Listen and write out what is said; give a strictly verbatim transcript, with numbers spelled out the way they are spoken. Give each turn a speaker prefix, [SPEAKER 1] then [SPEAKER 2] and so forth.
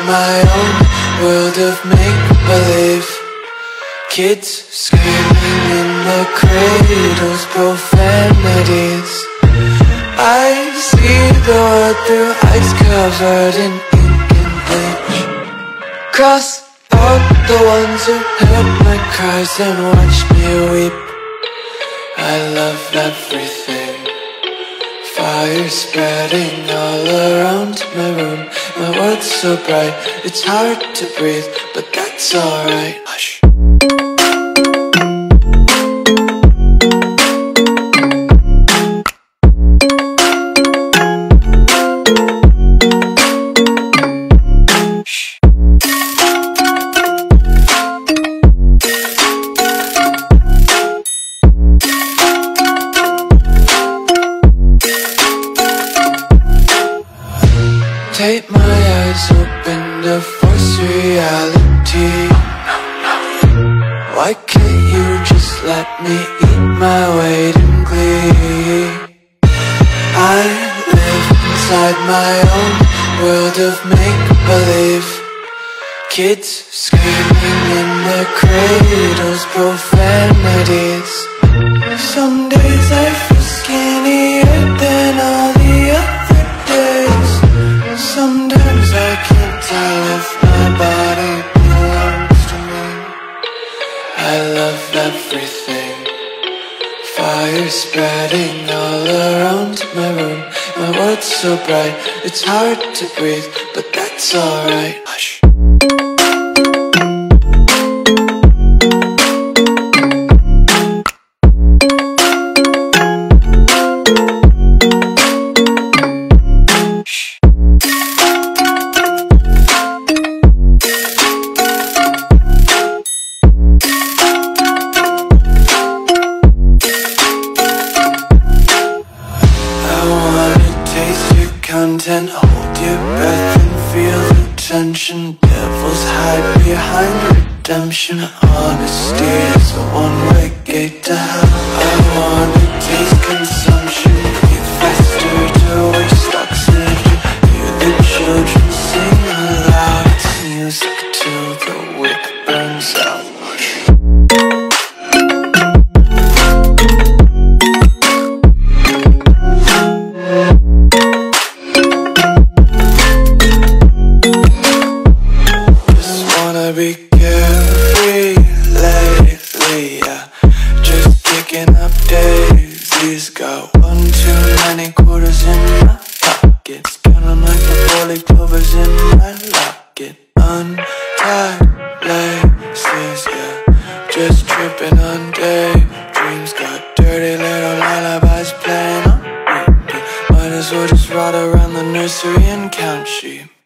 [SPEAKER 1] my own world of make-believe. Kids screaming in the cradles, profanities. I see the world through ice covered in ink and bleach. Cross out the ones who heard my cries and watched me weep. I love everything. Fire spreading all around my room. My world's so bright, it's hard to breathe, but that's alright. Hush. Take my eyes open to force reality. Why can't you just let me eat my weight in glee? I live inside my own world of make-believe. Kids screaming in their cradles, profanities. Some days I feel skinnier than all the other days. Sometimes I can't tell if my body belongs to me. I love everything. Fire spreading all around my room. My world's so bright, it's hard to breathe, but that's alright. Hush. Content, hold your breath and feel the tension. Devils hide behind redemption. Honesty is a one-way gate to hell. I wanna taste consumption, breathe faster to waste oxygen. Hear the children sing aloud. It's music till the wick burns out. Be carefree lately, yeah. Just picking up daisies. Got one too many quarters in my pockets. Counting like the four-leaf clovers in my locket. Untied laces, yeah. Just tripping on daydreams. Got dirty little lullabies playing on repeat. Might as well just ride around the nursery and count sheep.